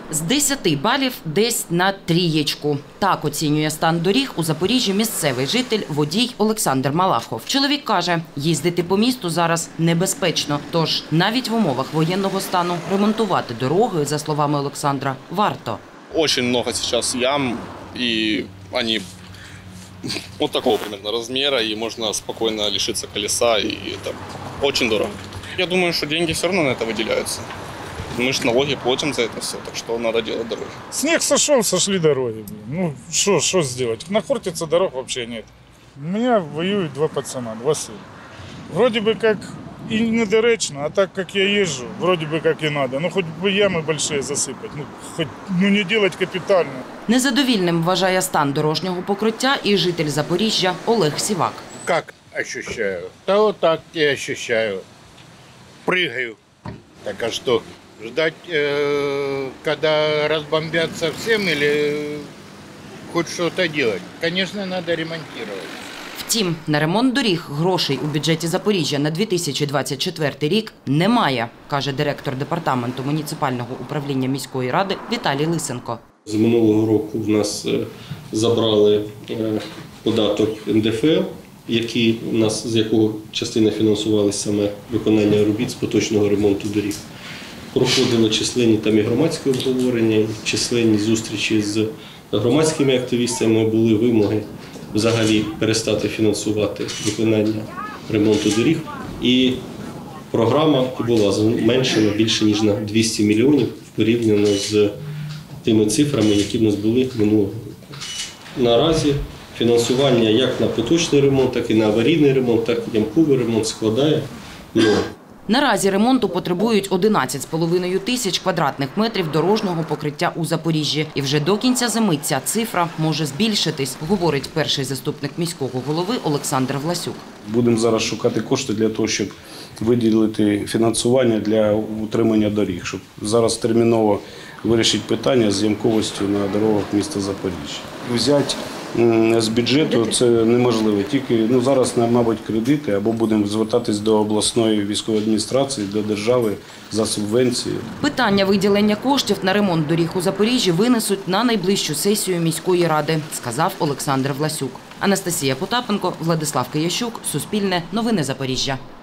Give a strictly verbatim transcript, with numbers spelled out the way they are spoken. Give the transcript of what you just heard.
З десяти балів десь на трієчку. Так оцінює стан доріг у Запоріжжі місцевий житель, водій Олександр Малахов. Чоловік каже, їздити по місту зараз небезпечно. Тож навіть в умовах воєнного стану ремонтувати дороги, за словами Олександра, варто. Очень много сейчас ям, и они вот такого примерно размера, и можно спокойно лишиться колеса, и это очень дорого. Я думаю, что деньги все равно на это выделяются. Мы же налоги платим за это все, так что надо делать дороги. Снег сошел, сошли дороги. Ну, что, что сделать? Нахортиться дорог вообще нет. У меня воюют два пацана, два сына. Вроде бы как и недоречно, а так как я езжу, вроде бы как и надо. Ну, хоть бы ямы большие засыпать, ну, хоть ну, не делать капитально. Незадовільним вважає стан дорожнього покриття і житель Запоріжжя Олег Сівак. Как ощущаю? Да вот так и ощущаю. Прыгаю. Так а что, ждать, э, когда разбомбят совсем или хоть что-то делать? Конечно, надо ремонтировать. Втім, на ремонт доріг грошей у бюджеті Запоріжжя на дві тисячі двадцять четвертий рік немає, каже директор департаменту муніципального управління міської ради Віталій Лисенко. З минулого року в нас забрали податок ен де еф е, який у нас, з якого частина фінансувалася саме виконання робіт з поточного ремонту доріг. Проходили численні там і громадські обговорення, численні зустрічі з громадськими активістами, були вимоги взагалі перестати фінансувати виконання ремонту доріг. І програма була зменшена більше ніж на двісті мільйонів порівняно з тими цифрами, які в нас були минулого року. Наразі фінансування як на поточний ремонт, так і на аварійний ремонт, так і ямковий ремонт складає ноль. Наразі ремонту потребують одинадцять з половиною тисяч квадратних метрів дорожнього покриття у Запоріжжі. І вже до кінця зими ця цифра може збільшитись, говорить перший заступник міського голови Олександр Власюк. Будемо зараз шукати кошти для того, щоб виділити фінансування для утримання доріг, щоб зараз терміново вирішити питання з ямковістю на дорогах міста Запоріжжя. Взяти з бюджету це неможливо. Тільки ну, зараз, мабуть, кредити або будемо звертатись до обласної військової адміністрації, до держави за субвенції. Питання виділення коштів на ремонт доріг у Запоріжжі винесуть на найближчу сесію міської ради, сказав Олександр Власюк. Анастасія Потапенко, Владислав Киящук, Суспільне, Новини Запоріжжя.